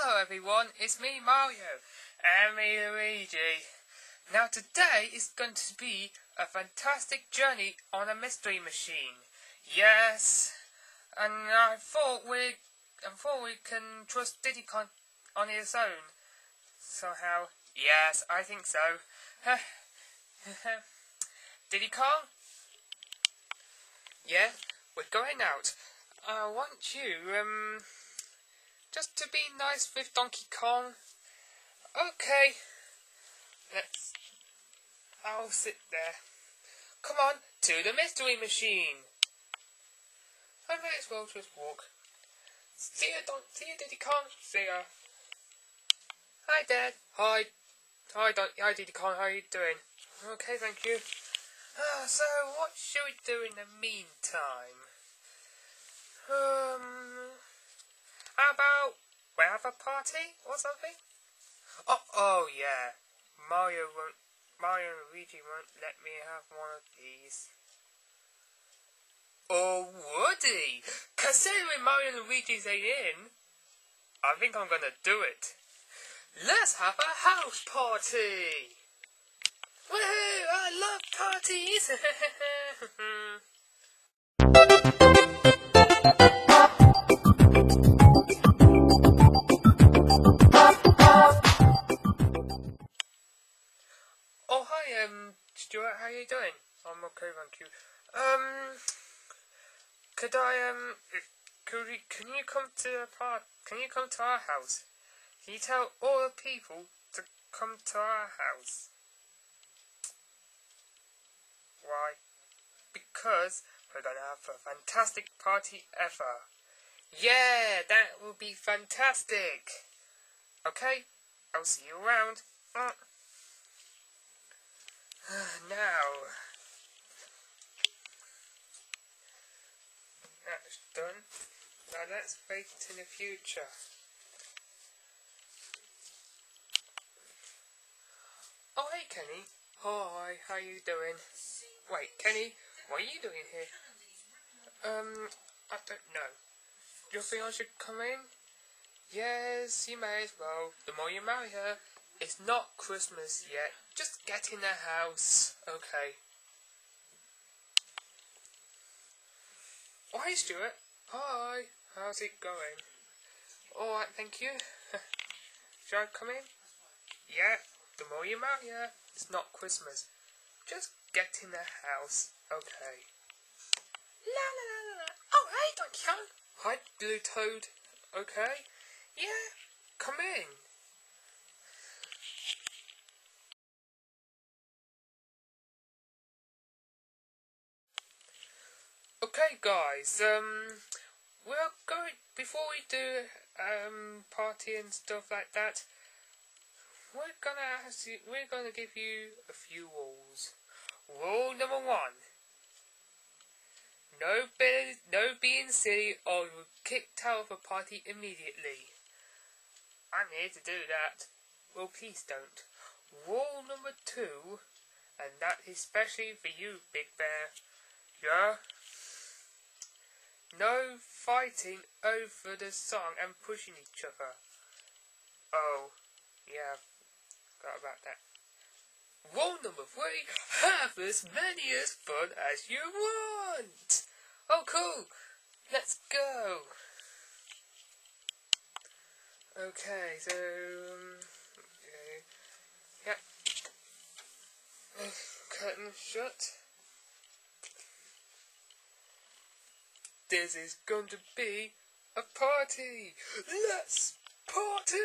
Hello everyone, it's me Mario and me Luigi. Now today is going to be a fantastic journey on a mystery machine. Yes, and I thought we can trust Diddy Kong on his own. Somehow, yes, I think so. Diddy Kong? Yeah, we're going out. I want you, just to be nice with Donkey Kong. Okay. I'll sit there. Come on, to the mystery machine. I might as well just walk. See ya, Diddy Kong. See ya. Hi, Dad. Hi, Diddy Kong. How are you doing? Okay, thank you. So what should we do in the meantime? How about we have a party or something? Oh yeah. Mario and Luigi won't let me have one of these. Oh, would he? Considering Mario and Luigi's ain't in, I think I'm gonna do it. Let's have a house party! Woohoo! I love parties! Oh hi, Stuart, how you doing? I'm okay, thank you. Can you come to the park? Can you come to our house? Can you tell all the people to come to our house? Why? Because we're gonna have a fantastic party ever. Yeah, that will be fantastic. Okay, I'll see you around. Now, that's done. Now let's wait in the future. Oh hey Kenny. Hi, how you doing? Wait, Kenny, what are you doing here? I don't know. You think I should come in? Yes, you may as well. The more you marry her. It's not Christmas yet. Just get in the house. Okay. Oh, hey Stuart. Hi. How's it going? Alright, thank you. Should I come in? Yeah. The more you marry her. It's not Christmas. Just get in the house. Okay. La la la la la. Oh, hey Donkey Kong. Hi, Blue Toad. Okay. Yeah. Come in. Okay guys, we're going, before we do, party and stuff like that, we're gonna give you a few rules. Rule number 1. No being silly or you're kicked out of a party immediately. I'm here to do that. Well, please don't. Rule number 2, and that is especially for you, Big Bear. Yeah? No fighting over the song and pushing each other. Oh, yeah, forgot about that. Rule number 3, have as many as fun as you want. Oh, cool. Let's go. Okay, so, okay. Yep. Curtain shut. This is going to be a party! Let's party!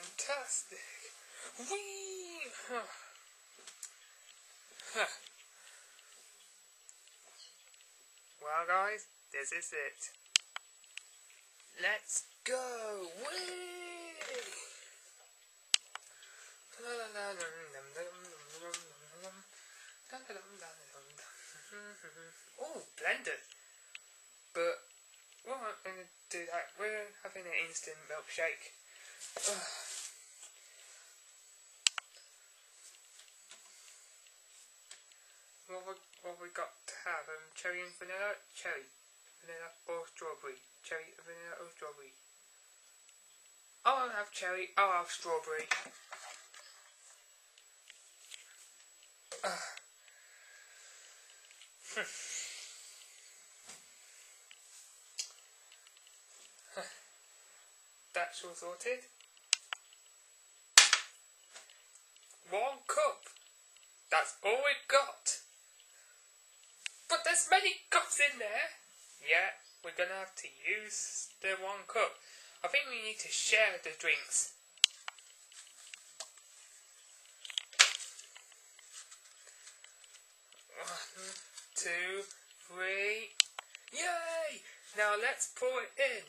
fantastic. Whee! Well, guys, this is it. Let's go! Whee! Oh, blended. But we're not going to do that. We're having an instant milkshake. What we got to have? Cherry and vanilla? Cherry. Vanilla or strawberry? Cherry, vanilla or strawberry? I'll have cherry. I'll have strawberry. That's all sorted. 1 cup. That's all we've got. But there's many cups in there. Yeah, we're gonna have to use the 1 cup. I think we need to share the drinks. 1, 2, 3. Yay! Now let's pour it in.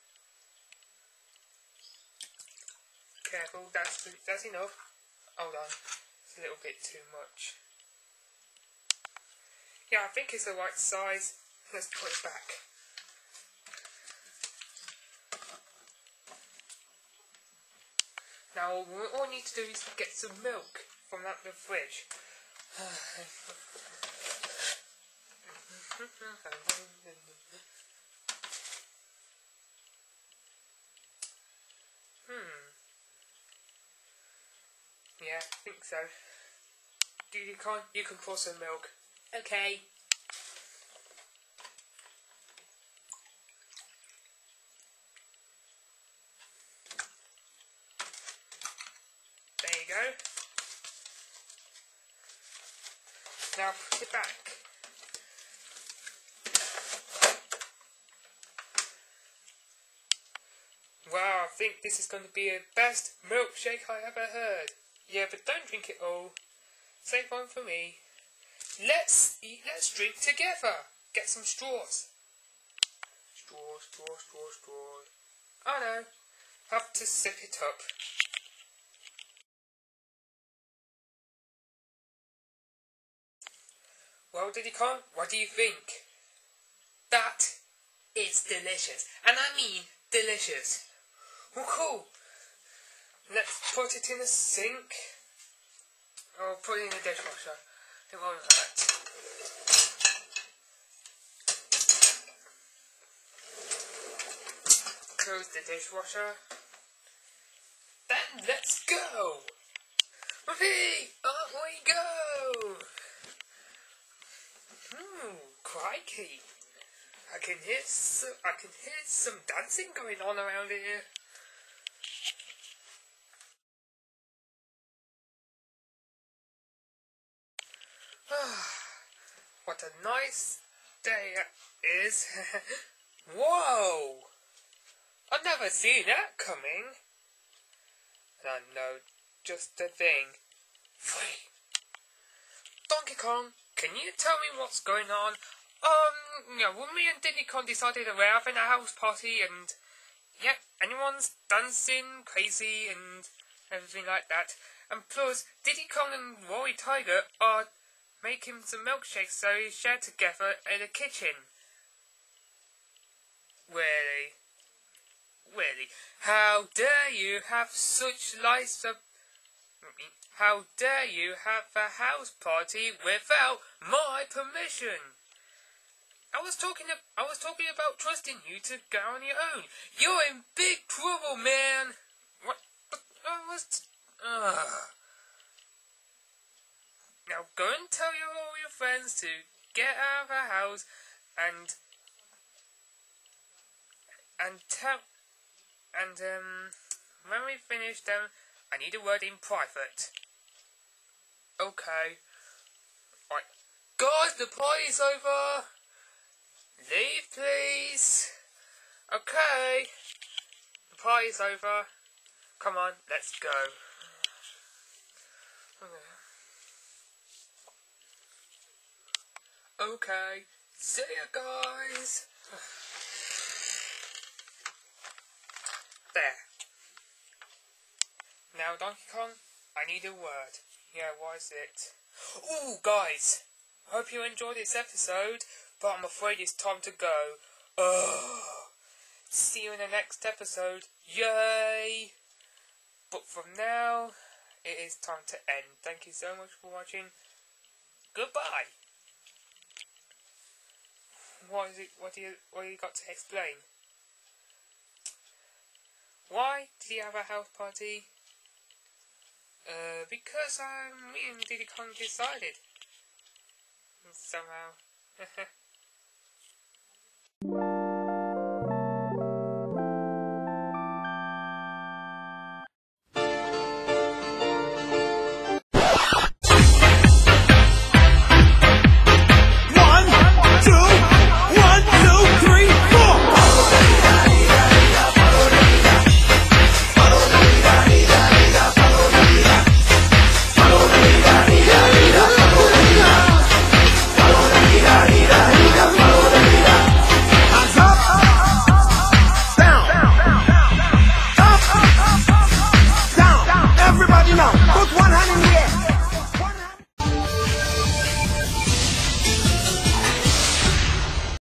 Careful, that's enough. Hold on, it's a little bit too much. Yeah, I think it's the right size. Let's put it back. Now all we need to do is get some milk from the fridge. Yeah, I think so. You can pour some milk. Okay. There you go. Now put it back. Wow, I think this is going to be the best milkshake I ever heard. Yeah, but don't drink it all. Save one for me. Let's eat, let's drink together. Get some straws. Straws. Oh no, have to sip it up. Well, Diddy Kong, what do you think? That is delicious. And I mean delicious. Well, cool. Let's put it in the sink. Or put it in the dishwasher. It won't hurt. Close the dishwasher. Then let's go! Whoopee! Up we go! Crikey! I can hear some dancing going on around here. What a nice day it is. Whoa! I've never seen that coming. I know just the thing. Donkey Kong, can you tell me what's going on? Well, me and Diddy Kong decided that we're having a house party and, yeah, anyone's dancing crazy and everything like that. And plus, Diddy Kong and Rory Tiger are making some milkshakes so we share together in the kitchen. Really? How dare you have such lights of... How dare you have a house party without my permission? I was talking about trusting you to go on your own. You're in big trouble, man. What? Now go and tell all your friends to get out of the house and when we finish them, I need a word in private. Okay. Right. Guys, the party's over. Leave, please. Okay. The party's over. Come on, let's go. Okay, see ya guys. There. Now Donkey Kong, I need a word. Yeah, what is it? Ooh, guys, hope you enjoyed this episode, but I'm afraid it's time to go. Ugh. See you in the next episode. Yay! But from now, it is time to end. Thank you so much for watching. Goodbye. What is it? What do you got to explain? Why did you have a house party? Because me and Diddy Kong decided. Somehow.